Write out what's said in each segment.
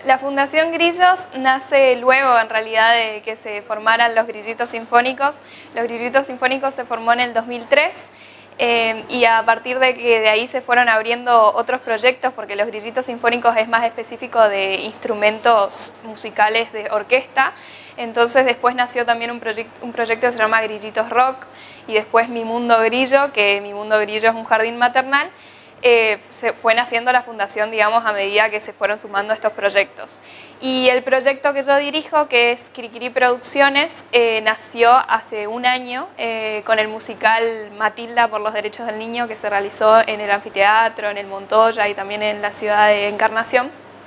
la Fundación Grillos nace luego, en realidad, de que se formaran los Grillitos Sinfónicos. Los Grillitos Sinfónicos se formó en el 2003 y a partir de que de ahí se fueron abriendo otros proyectos, porque los Grillitos Sinfónicos es más específico de instrumentos musicales de orquesta. Entonces después nació también un proyecto que se llama Grillitos Rock, y después Mi Mundo Grillo, que Mi Mundo Grillo es un jardín maternal. Se fue naciendo la fundación, digamos, a medida que se fueron sumando estos proyectos. Y el proyecto que yo dirijo, que es Cricri Producciones, nació hace un año con el musical Matilda por los Derechos del Niño, que se realizó en el anfiteatro, en el Montoya y también en la ciudad de Encarnación.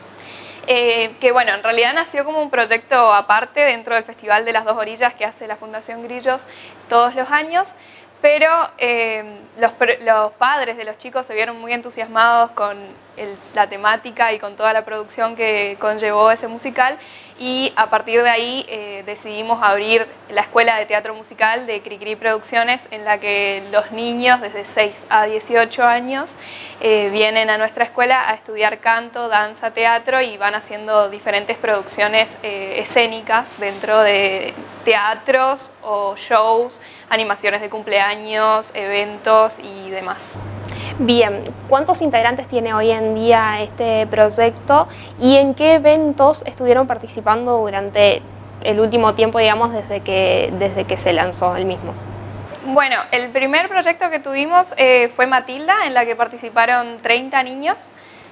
Que bueno, en realidad nació como un proyecto aparte dentro del Festival de las Dos Orillas que hace la Fundación Grillos todos los años, pero los padres de los chicos se vieron muy entusiasmados con la temática y con toda la producción que conllevó ese musical, y a partir de ahí decidimos abrir la Escuela de Teatro Musical de Cricri Producciones, en la que los niños desde 6 a 18 años vienen a nuestra escuela a estudiar canto, danza, teatro, y van haciendo diferentes producciones escénicas dentro de teatros o shows, animaciones de cumpleaños, eventos y demás. Bien, ¿cuántos integrantes tiene hoy en día este proyecto y en qué eventos estuvieron participando durante el último tiempo, digamos, desde que se lanzó el mismo? Bueno, el primer proyecto que tuvimos fue Matilda, en la que participaron 30 niños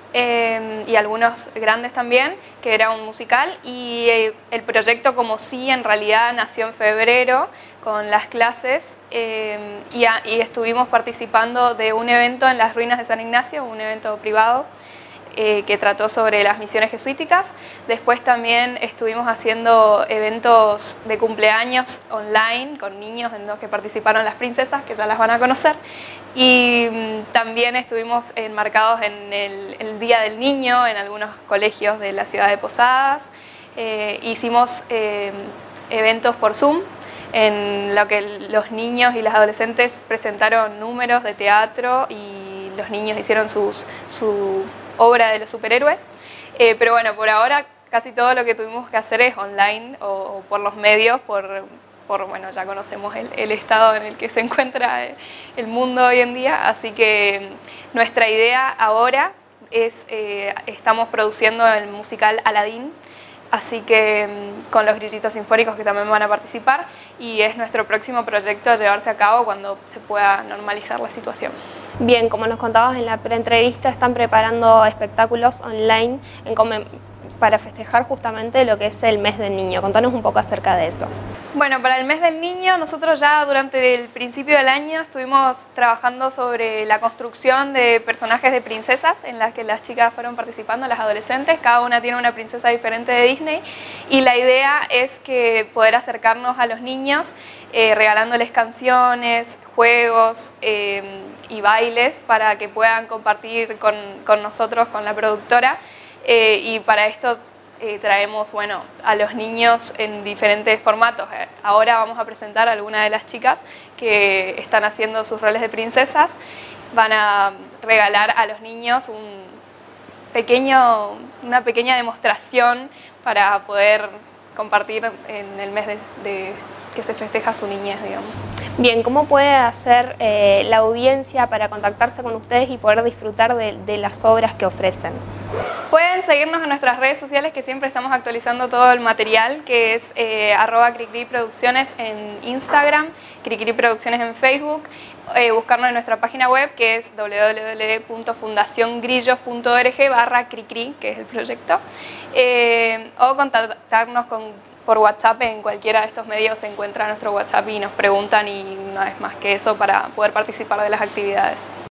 y algunos grandes también, que era un musical, y el proyecto como sí en realidad nació en febrero con las clases y estuvimos participando de un evento en las ruinas de San Ignacio, un evento privado que trató sobre las misiones jesuíticas. Después también estuvimos haciendo eventos de cumpleaños online con niños en los que participaron las princesas, que ya las van a conocer. Y también estuvimos enmarcados en el Día del Niño en algunos colegios de la ciudad de Posadas. Hicimos eventos por Zoom, en lo que los niños y las adolescentes presentaron números de teatro y los niños hicieron su obra de los superhéroes. Pero bueno, por ahora casi todo lo que tuvimos que hacer es online o por los medios, bueno, ya conocemos el estado en el que se encuentra el mundo hoy en día, así que nuestra idea ahora es, estamos produciendo el musical Aladín, así que con los Grillitos Sinfónicos, que también van a participar, y es nuestro próximo proyecto a llevarse a cabo cuando se pueda normalizar la situación. Bien, como nos contabas en la preentrevista, están preparando espectáculos online para festejar justamente lo que es el mes del niño. Contanos un poco acerca de eso. Bueno, para el mes del niño, nosotros ya durante el principio del año estuvimos trabajando sobre la construcción de personajes de princesas en las que las chicas fueron participando, las adolescentes. Cada una tiene una princesa diferente de Disney, y la idea es que poder acercarnos a los niños regalándoles canciones, juegos y bailes para que puedan compartir con nosotros, con la productora. Y para esto traemos, bueno, a los niños en diferentes formatos. Ahora vamos a presentar a algunas de las chicas que están haciendo sus roles de princesas. Van a regalar a los niños una pequeña demostración para poder compartir en el mes que se festeja su niñez, digamos. Bien, ¿cómo puede hacer la audiencia para contactarse con ustedes y poder disfrutar de las obras que ofrecen? Pueden seguirnos en nuestras redes sociales, que siempre estamos actualizando todo el material, que es @Cricri Producciones en Instagram, Cricri Producciones en Facebook, buscarnos en nuestra página web, que es www.fundaciongrillos.org/Cricri, que es el proyecto, o contactarnos por WhatsApp. En cualquiera de estos medios se encuentra nuestro WhatsApp y nos preguntan, y no es más que eso para poder participar de las actividades.